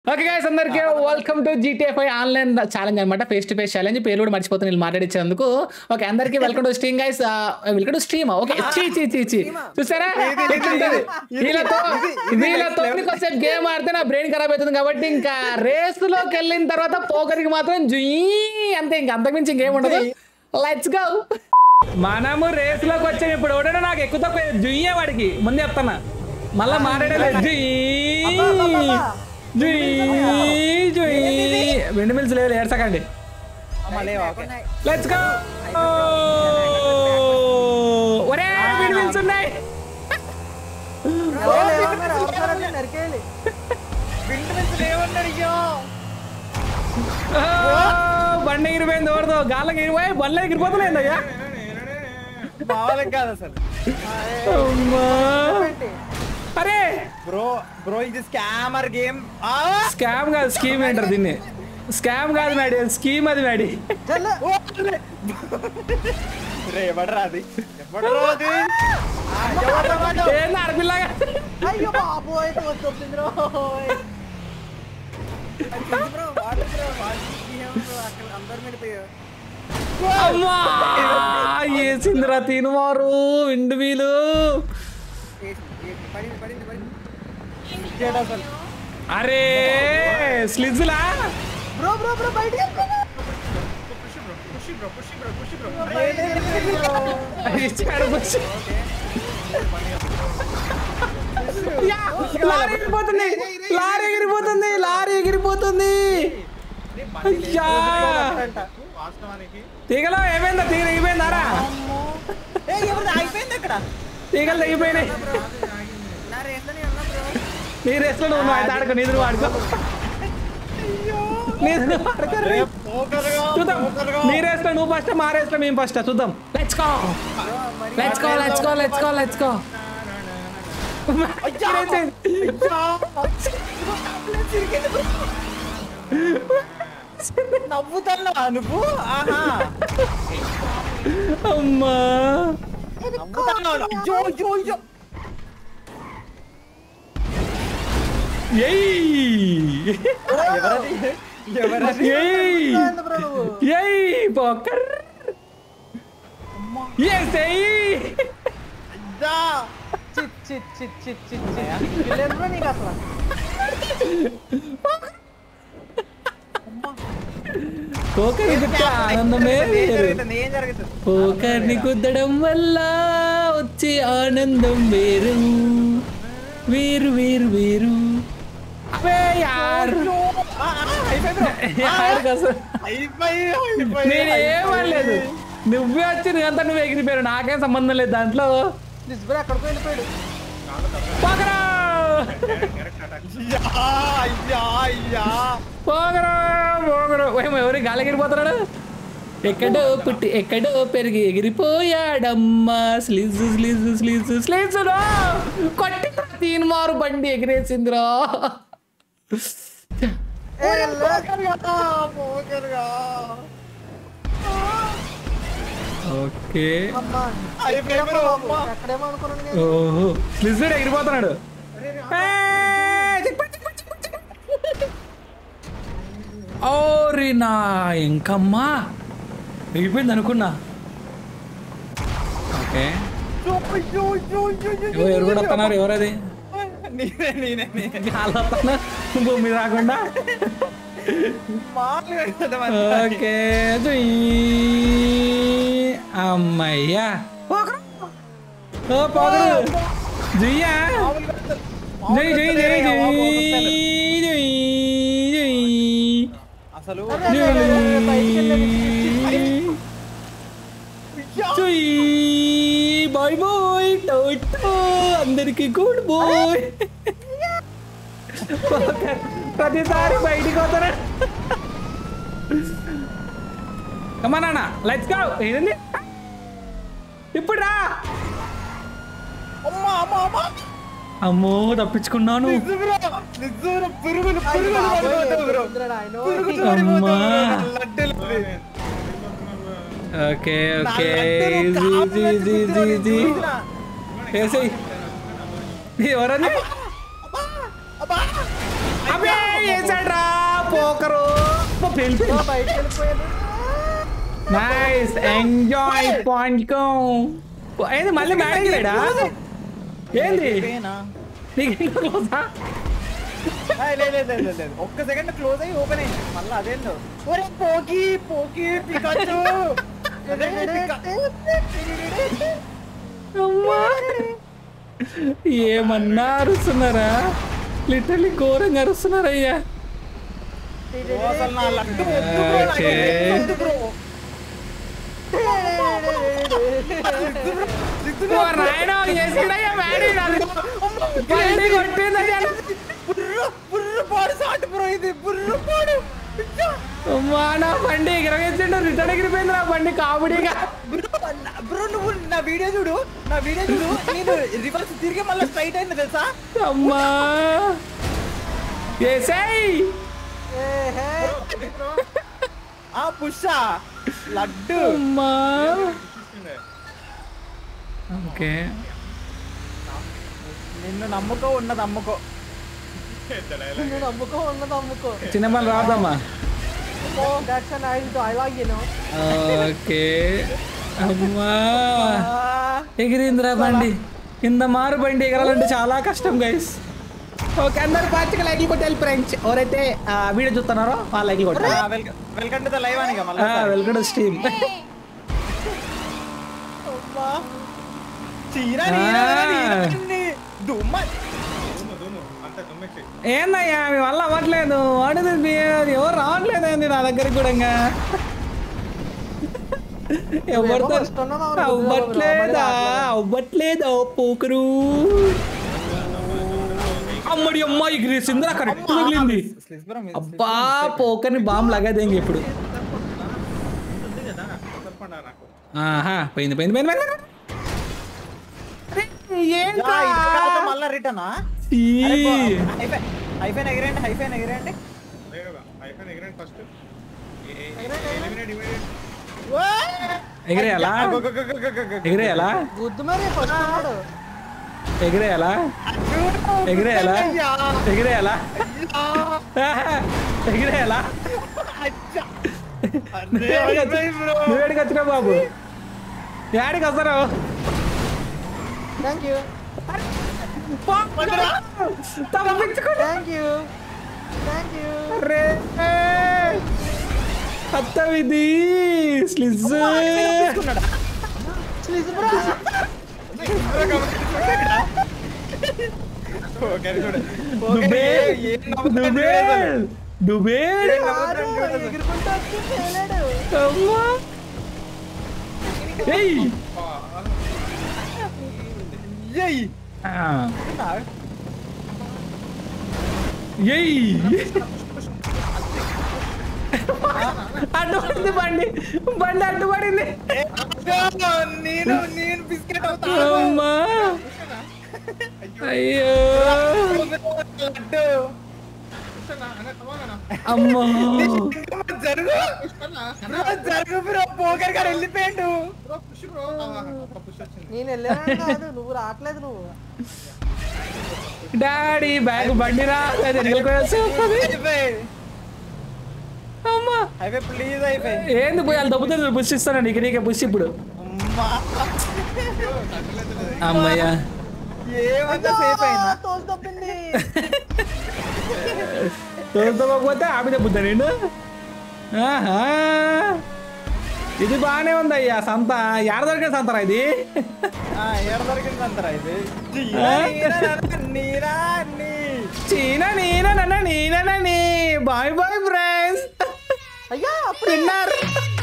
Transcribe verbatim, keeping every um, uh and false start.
Okay guys అందరికీ welcome to GTA five online challenge అనమాట. Face to face challenge. పేరు కూడా మర్చిపోతాను వీళ్ళు మాట్లాడించేందుకు. ఓకే అందరికీ welcome to stream guys. Welcome to stream. Okay చీ చీ చీ చీ చూసారా వీళ్ళతో వీళ్ళతో కొంచెం గేమ్ ఆడితే నా బ్రెయిన్ ఖరాబ్ అవుతుంది కాబట్టి ఇంకా రేసులోకి వెళ్ళిన తర్వాత పోకరికి మాత్రం జుయి అంతే, ఇంకా అంతకుమించి ఇంకేం ఉండదు. Let's go. మనము రేసులోకి వచ్చాము. ఇప్పుడు ఒకటే నాకు ఎక్కువ తక్కువ జుయ్యే వాడికి ముందు చెప్తాను, మళ్ళా మాట్లాడలేదు. జుయి విండ్ మిల్స్ లేదు ఏడ్సకండి. Let's go. ఒరే విండ్ మిల్స్ ఉన్నాయి. బండి ఎగిరిపోయింది. ఎవరిదో గాళ్ళకి ఎగిరిపోయి బండ్లో ఎగిరిపోతలేదు అయ్యా. అరే బ్రో బ్రో ఇది స్కామర్ గేమ్. స్కామ్ కాదు, స్కీమ్ ఏంటారు దీన్ని. స్కామ్ కాదు మేడి, స్కీమ్ అది మేడి. అడపిల్లాగా అమ్మా ఏసిందిరా తినవారు విండు వీలు. అరే స్లిజ్లా బ్రో బ్రో బ్రో బయట లారీ ఎగిరిపోతుంది, లారీ ఎగిరిపోతుంది, లారీ ఎగిరిపోతుంది. అయ్యా తీగలో ఏమైందా? తీగలు ఎగిపోయిందారా? తీగలు తెగిపోయినాయి. నీ రేస్లో నువ్వు అయితే ఆడుకో, నీదు నువ్వు ఆడుకో, నీదు నువ్వు ఆడుకో. చూద్దాం నీ రేస్లో నువ్వు ఫస్ట్, మా రేస్లో మేము ఫస్ట్. చూద్దాం. Let's go let's go let's go let's go let's go. నవ్వుతున్నా నువ్వు? అమ్మా పోకర్ పోకర్ని గుద్ద ఆనందమే వేరు. పోకర్ని గుద్దడం వల్ల వచ్చే ఆనందం వేరు వేరు వేరు వేరు. నేను ఏమనలేదు, నువ్వే వచ్చి నువ్వంతా నువ్వు ఎగిరిపోయారు, నాకేం సంబంధం లేదు దాంట్లో. పోకరా పోగరా పోగరు. ఎవరి గాలి ఎగిరిపోతున్నాడు? ఎక్కడో పుట్టి ఎక్కడో పెరిగి ఎగిరిపోయాడమ్మా. స్లీజ్ స్లీజ్ స్లీజ్ స్లీజ్ కొట్టి తీన్ మారు బండి ఎగిరేసిందిరా. ఓకే ఓహో స్లీజ్ ఎగిరిపోతున్నాడు. ఓరి నా ఇంకమ్మా ఎగిపోయింది అనుకున్నా. ఓకే ఎవరు కూడా వస్తున్నారు? ఎవరది? భూమి రాకుండా. ఓకే అమ్మయ్యా పోగరు జుయ్యా జై జై జై జై జై జై. అసలు బాయ్ బాయ్ టోటో అందరికి గుడ్ బాయ్. ప్రతిసారి బయటికి పోతారా? కమానా లెట్స్ గో. ఏంది ఇప్పుడు రా. అమ్మో తప్పించుకున్నాను. ఓకే ఓకే ఎవరది? అబ్బే వేసాడ్రా పోకరు బ్రో బయటికి వెళ్ళిపోయాను. నైస్ ఎంజాయ్ పాయింట్ ఏంది మళ్ళీ మ్యారేజ్ లేడా ఏంది అయిపోయినా? నీకు ఇంకా క్లోజా ఆ, లేదు లేదు లేదు లేదు ఒక్క సెకండ్ క్లోజ్ అయ్యి ఓపెన్ అయింది మళ్ళీ అదేందో ఒరే పోకి పోకి పికాచు అదే పికా- అమ్మా ఏమన్నా అరుస్తున్నారా లిటరలీ ఘోరంగా అరుస్తున్నారా అయ్యా ఓ, అసలు నా లడ్డు వద్దు బ్రో, నాకు ఓకే. వద్దు బ్రో. సిద్ధు బ్రో, నాయన చేసిడయ్యా మ్యారేజ్ బండి కొట్టిందయ్యా బుర్రు బుర్రు పాడు సాటు బ్రో ఇది బుర్రు పాడు పిచ్చా. అమ్మా నా బండి ఎగిరవేసిండు రిటర్న్ ఎగిరిపోయింది నా బండి కామెడీగా బ్రో నా- బ్రో నువ్వు నా వీడియో చూడు నా వీడియో చూడు నేను రివర్స్ తిరిగి మళ్ళీ స్ట్రైట్ అయింది తెలుసా అమ్మా ఏసై ఆ పుషా లడ్డు అమ్మా ఓకే నిన్ను నమ్ముకో ఉన్నది అమ్ముకో నిన్ను నమ్ముకో ఉన్నది అమ్ముకో. చిన్న పని రాదమ్మా That's a nice dialogue, you know. Okay అమ్మా ఎగిరిందిరా బండి కింద మారు బండి ఎగరాలంటే చాలా కష్టం గైస్ ఓకే అందరు పాచిక లైక్లు కొట్టాలి ఫ్రెండ్స్ ఎవరైతే ఆ, వీడియో చూస్తున్నారో వాళ్ళ లైక్లు కొట్టాలి welcome welcome to the live అని మళ్ళీ వెల్కమ్ టు స్ట్రీమ్ చీర ఆ. దుమ్మ ఏందయ్యా మీ వల్ల అవ్వట్లేదు వాడిది అది ఎవరు రావట్లేదు ఏంది నా దగ్గరికి కూడా ఇంకా ఎవరితో వస్తున్నావు, అవును, అవ్వట్లేదా అవ్వట్లేదా పోకరు అమ్మడి అమ్మ ఎగిరేసిందిరా కరెక్ట్ తగిలింది అబ్బా పోకర్ని బాంబు లగదేంగి ఇప్పుడు ఆహా పోయింది పోయింది పోయింది పోయింది. అరే, ఏంట్రా? మళ్ళా రిటర్న్ ఈ. హైఫైన్ ఎగిరేండి హైఫైన్ ఎగిరేండి ఎగిరేయాలా ఎగిరేయాలా గుద్దు మరి ఫస్ట్ ఉన్నాడు. ఎగిరేయాలా ఎగిరేయాలా ఎగిరేయాలా ఎగిరేయాలా నువ్వేడికి వచ్చినా బాబు యాడికి వస్తారు థ్యాంక్ యూ తప్పించుకో థ్యాంక్ యూ థ్యాంక్ యూ. రే అత్తవిది స్లిజ్ ప్లీజ్ బ్రో. దుబే దుబే దుబే ఎగురుకుంటూ వచ్చి చేయలేడు. అమ్మా ఏయ్ ఆ, ఏయ్ అడ్డుపడింది బండి బండి అడ్డుపడింది నేను నేను బిస్కెట్ అవుతా అమ్మా అయ్యో లడ్డు అమ్మా జరుగు బ్రో, జరుగు బ్రో పోకర్ గారు వెళ్ళిపోయాడు నేను వెళ్ళాను కాదు, నువ్వు రావట్లేదు నువ్వు. డాడీ బ్యాగ్ బండి రా అమ్మా హైవే ప్లీజ్ అయిపోయి ఏంది పోయి వాళ్ళు దబ్బుతుంది బుష్ ఇస్తానండి ఇక నీకే బుష్ ఇప్పుడు అమ్మయ్యా ఏమంతా సేఫ్ అయినా తోసి తప్పింది. తోలుకోకపోతే ఆమె దబ్బుద్దా నేను ఆహా ఇది బాగానే ఉంది అయ్యా సంత ఎడ దొరికే సంతరా ఇది ఏడ దొరికింది అంటారా ఇది ఆ? నీరా నీ చీన నీన నన్న నీన నీ బాయ్ బాయ్ ఫ్రెండ్స్ అయ్యా విన్నర్